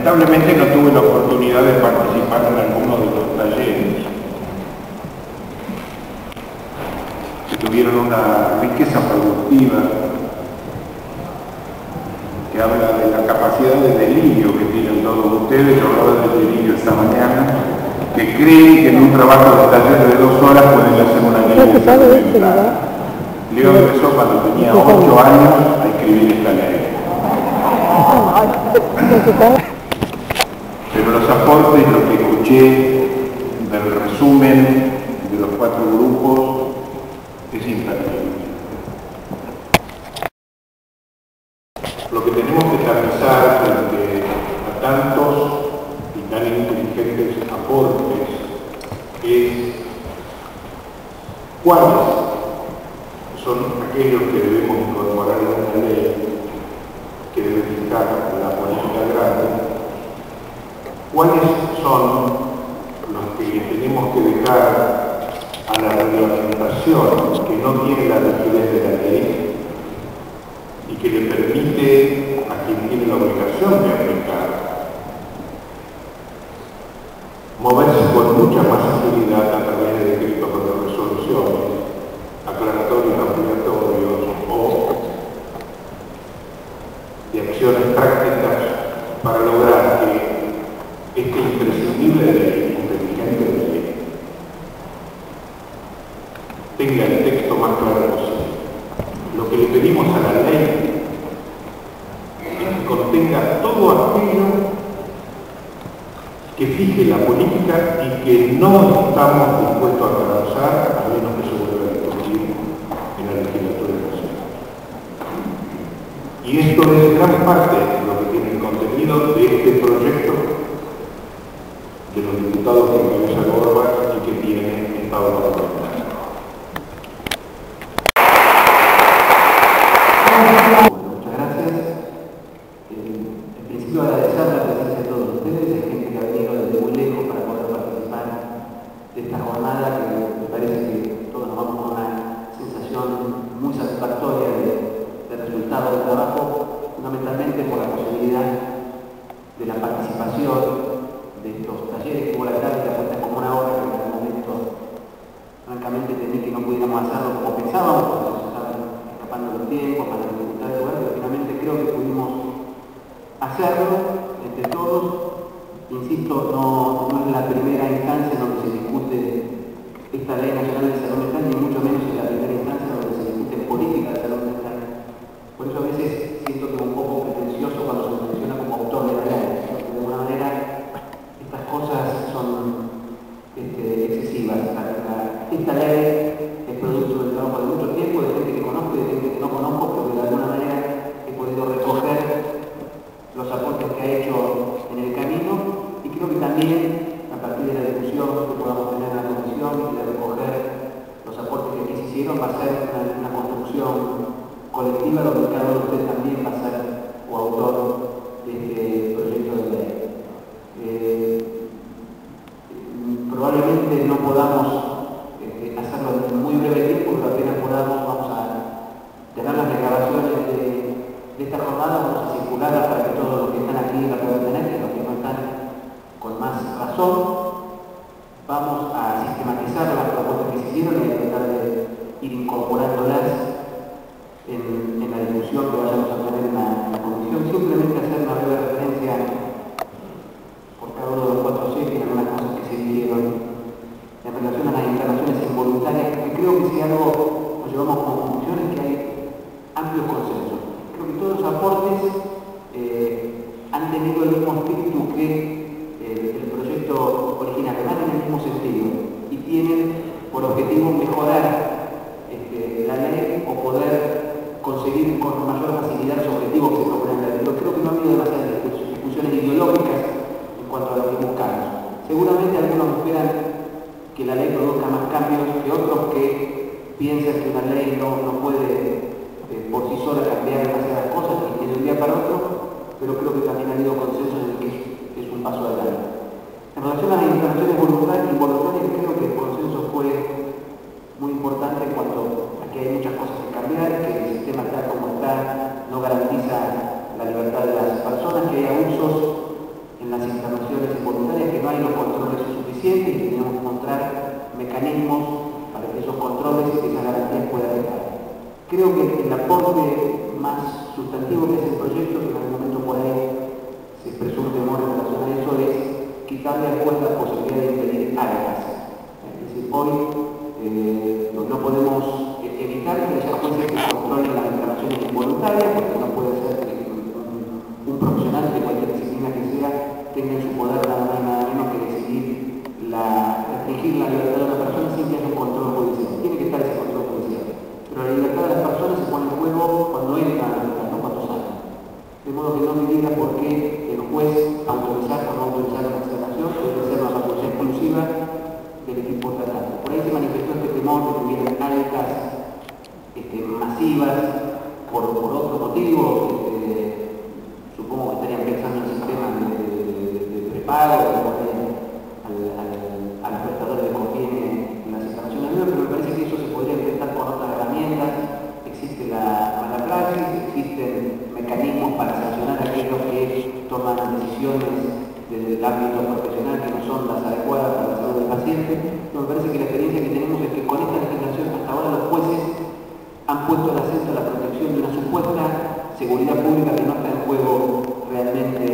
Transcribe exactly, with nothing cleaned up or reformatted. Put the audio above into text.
lamentablemente no tuve la oportunidad de participar en alguno de los talleres que tuvieron una riqueza productiva que habla de la capacidad de delirio que tienen todos ustedes. Yo hablaba de delirio esta mañana, que creen que en un trabajo de taller de dos horas pueden hacer una ley. Leo empezó cuando tenía ocho años a escribir esta ley. Pero los aportes, lo que escuché del resumen de los cuatro grupos, es imperdible. Lo que tenemos que pensar frente a tantos y tan inteligentes aportes es cuáles son aquellos que debemos incorporar en una ley que debe fijar la política grande, cuáles son los que tenemos que dejar a la reglamentación que no tiene la rigidez de la ley y que le permite a quien tiene la obligación de aplicar moverse con mucha más agilidad a través de decretos o de resoluciones, aclaratorios, ampliatorios o de acciones prácticas para lograr que este imprescindible ley, inteligente de ley, tenga el texto más claro posible. Lo que le pedimos a la ley es que contenga todo aquello que fije la política y que no estamos dispuestos a transar a menos que se vuelva a discutir en la legislatura nacional. Y esto es gran parte de lo que tiene el contenido de este proyecto de los diputados que encabeza Gorbach y que tiene Estado parlamentario. Muchas gracias. En principio agradecer la presencia de todos ustedes, hay gente que ha venido desde muy lejos para poder participar de esta jornada que me parece que todos nos vamos con una sensación muy satisfactoria de, de resultado del trabajo, fundamentalmente por la posibilidad de la participación de estos talleres que hubo la gráfica cuenta como una hora que en algún momento francamente temí que no pudiéramos hacerlo como pensábamos, porque nos estaban escapando los tiempos para la dificultad del lugar, pero finalmente creo que pudimos hacerlo entre todos. Insisto, no, no es la primera instancia donde se discute esta ley nacional de salud mental, ni mucho menos es la primera instancia donde se discute política de salud mental. Por eso a veces siento que es un poco pretencioso cuando se menciona como autor de la ley, porque de alguna manera estas cosas son este, excesivas. La, la, esta ley es producto del trabajo de mucho tiempo, de gente que conozco y de gente que no conozco, porque de alguna manera he podido recoger los aportes que ha hecho en el camino y creo que también a partir de la discusión que podamos tener en la comisión y de recoger los aportes que aquí se hicieron va a ser una, una construcción colectiva donde cada uno de ustedes también va a ser coautor de este proyecto de ley. Eh, probablemente no podamos eh, hacerlo en muy breve tiempo, pero apenas podamos vamos a tener las grabaciones de, de esta jornada, vamos a circularlas para que todos los que están aquí la puedan tener, que los que no están con más razón. Vamos a sistematizar las propuestas que se hicieron y a tratar de ir incorporándolas en, en la discusión que vayamos a tener en la, en la comisión. Simplemente hacer una breve referencia por cada uno de los cuatro C en algunas cosas que se dijeron en relación a las instalaciones involuntarias, que creo que si algo nos llevamos como conclusión es que hay amplios consensos. Creo que todos los aportes eh, han tenido el mismo espíritu que eh, el proyecto original, van en el mismo sentido y tienen por objetivo mejorar este, la ley o poder conseguir con mayor facilidad los objetivos que se proponen la ley. Yo creo que no ha habido demasiadas discusiones ideológicas en cuanto a lo que buscamos. Seguramente algunos esperan que la ley produzca más cambios que otros que piensan que una ley no, no puede eh, por sí sola cambiar demasiadas cosas y de un día para otro, pero creo que también ha habido consenso en el que es, es un paso adelante. En relación a las instalaciones voluntarias, involuntarias, creo que el consenso fue muy importante en cuanto a que hay muchas cosas que cambiar, que el sistema tal como está no garantiza la libertad de las personas, que hay abusos en mecanismos para que esos controles y esas garantías puedan estar. Creo que el aporte más sustantivo que hace el proyecto, que en algún momento por ahí se expresó un temor en relación a eso, es quitarle al juez la posibilidad de impedir algas. Es decir, hoy eh, no podemos evitar que haya jueces que controlen las declaraciones involuntarias, porque no puede ser que un, un profesional de cualquier disciplina que sea tenga en su poder nada más y nada menos que decidir la, restringir la libertad de una persona sin que haya un control judicial. Tiene que estar ese control judicial. Pero la libertad de las personas se pone en juego cuando entran a la libertad, no cuando salen. De modo que no me diga por qué el juez autorizar o no autorizar una extradición debe ser una facultad exclusiva del equipo tratante. Por ahí se manifestó este temor de que hubieran altas este, masivas por, por otros motivos. Este, supongo que estarían pensando en sistemas de, de, de, de prepago, de poner al, al, a los prestadores de conviene en las instalaciones nuevas, pero me parece que eso se podría enfrentar con otras herramientas. Existe la mala praxis, existen mecanismos para sancionar a aquellos que toman decisiones desde el ámbito profesional que no son las adecuadas para la salud del paciente. Pero me parece que la experiencia que tenemos es que con esta legislación hasta ahora los jueces han puesto el acento en la protección de una supuesta seguridad pública que no está en juego realmente